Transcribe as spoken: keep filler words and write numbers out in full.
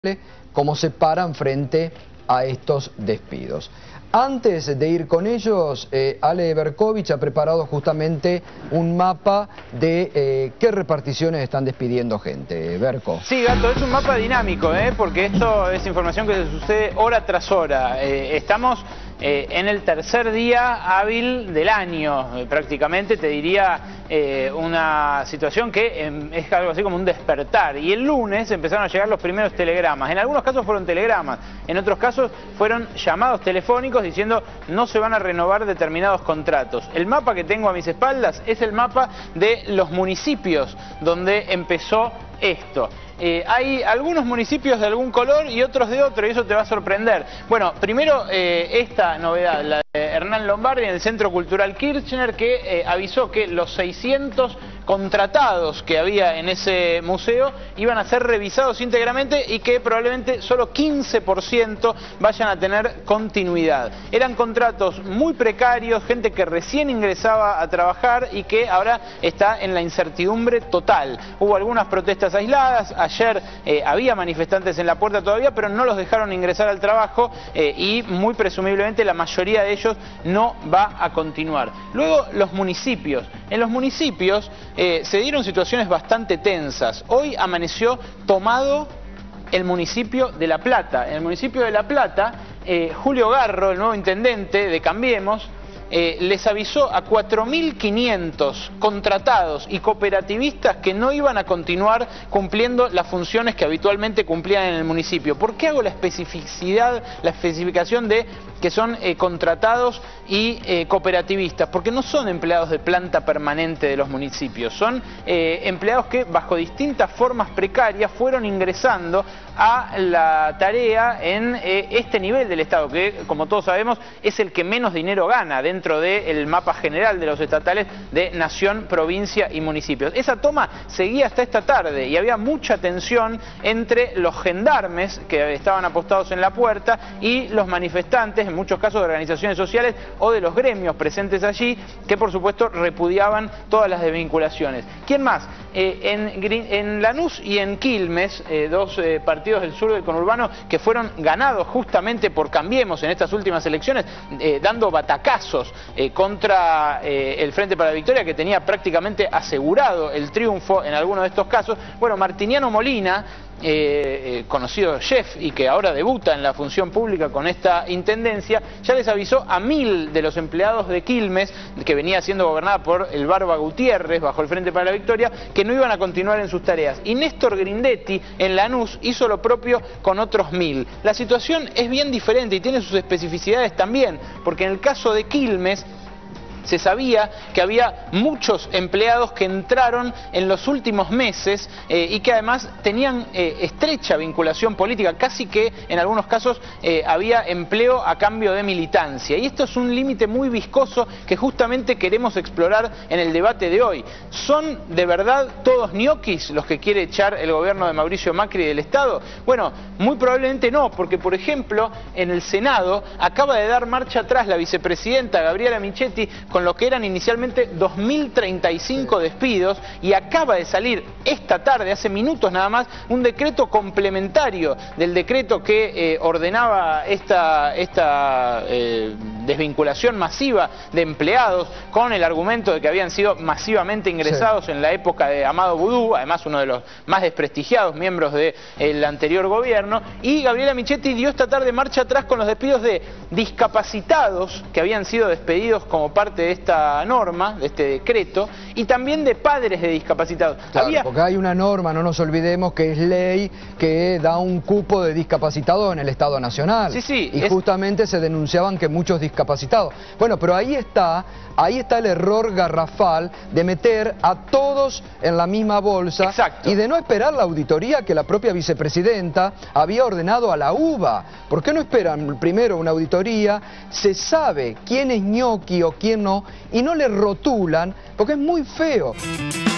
cómo se paran frente a estos despidos. Antes de ir con ellos, eh, Ale Berkovich ha preparado justamente un mapa de eh, qué reparticiones están despidiendo gente. Berko. Sí, Gato, es un mapa dinámico, ¿eh? Porque esto es información que se sucede hora tras hora. Eh, estamos eh, en el tercer día hábil del año, eh, prácticamente, te diría eh, una situación que eh, es algo así como un despertar. Y el lunes empezaron a llegar los primeros telegramas. En algunos casos fueron telegramas, en otros casos fueron llamados telefónicos diciendo no se van a renovar determinados contratos. El mapa que tengo a mis espaldas es el mapa de los municipios donde empezó esto. Eh, hay algunos municipios de algún color y otros de otro, y eso te va a sorprender. Bueno, primero eh, esta novedad, la de Hernán Lombardi en el Centro Cultural Kirchner, que eh, avisó que los seiscientos contratados que había en ese museo iban a ser revisados íntegramente y que probablemente solo quince por ciento vayan a tener continuidad. Eran contratos muy precarios, gente que recién ingresaba a trabajar y que ahora está en la incertidumbre total. Hubo algunas protestas aisladas, ayer eh, había manifestantes en la puerta todavía, pero no los dejaron ingresar al trabajo eh, y muy presumiblemente la mayoría de ellos no va a continuar. Luego los municipios. En los municipios eh, se dieron situaciones bastante tensas. Hoy amaneció tomado el municipio de La Plata. En el municipio de La Plata, eh, Julio Garro, el nuevo intendente de Cambiemos, Eh, les avisó a cuatro mil quinientos contratados y cooperativistas que no iban a continuar cumpliendo las funciones que habitualmente cumplían en el municipio. ¿Por qué hago la especificidad, la especificación de que son eh, contratados y eh, cooperativistas? Porque no son empleados de planta permanente de los municipios, son eh, empleados que bajo distintas formas precarias fueron ingresando a la tarea en eh, este nivel del Estado, que como todos sabemos es el que menos dinero gana dentro dentro del mapa general de los estatales de nación, provincia y municipios. Esa toma seguía hasta esta tarde y había mucha tensión entre los gendarmes que estaban apostados en la puerta y los manifestantes, en muchos casos de organizaciones sociales o de los gremios presentes allí, que por supuesto repudiaban todas las desvinculaciones. ¿Quién más? Eh, en, en Lanús y en Quilmes, eh, dos eh, partidos del sur del conurbano que fueron ganados justamente por Cambiemos en estas últimas elecciones, eh, dando batacazos Eh, contra eh, el Frente para la Victoria, que tenía prácticamente asegurado el triunfo en alguno de estos casos. Bueno, Martiniano Molina, eh, eh, conocido chef y que ahora debuta en la función pública con esta intendencia, ya les avisó a mil de los empleados de Quilmes, que venía siendo gobernada por el Barba Gutiérrez bajo el Frente para la Victoria, que no iban a continuar en sus tareas. Y Néstor Grindetti en Lanús hizo lo propio con otros mil. La situación es bien diferente y tiene sus especificidades también, porque en el caso de Quilmes se sabía que había muchos empleados que entraron en los últimos meses eh, y que además tenían eh, estrecha vinculación política, casi que en algunos casos eh, había empleo a cambio de militancia. Y esto es un límite muy viscoso que justamente queremos explorar en el debate de hoy. ¿Son de verdad todos ñoquis los que quiere echar el gobierno de Mauricio Macri del Estado? Bueno, muy probablemente no, porque por ejemplo en el Senado acaba de dar marcha atrás la vicepresidenta Gabriela Michetti con lo que eran inicialmente dos mil treinta y cinco despidos, y acaba de salir esta tarde, hace minutos nada más, un decreto complementario del decreto que eh, ordenaba esta, esta eh, desvinculación masiva de empleados, con el argumento de que habían sido masivamente ingresados sí. en la época de Amado Boudou, además uno de los más desprestigiados miembros del anterior gobierno, y Gabriela Michetti dio esta tarde marcha atrás con los despidos de discapacitados que habían sido despedidos como parte de esta norma, de este decreto, y también de padres de discapacitados. Claro, Había... porque hay una norma, no nos olvidemos, que es ley que da un cupo de discapacitados en el Estado Nacional. Sí, sí. Y es... justamente se denunciaban que muchos discapacitados. Bueno, pero ahí está, ahí está el error garrafal de meter a todos en la misma bolsa. Exacto. Y de no esperar la auditoría que la propia vicepresidenta había ordenado a la U B A. ¿Por qué no esperan primero una auditoría? Se sabe quién es ñoqui o quién no, y no le rotulan, porque es muy feo.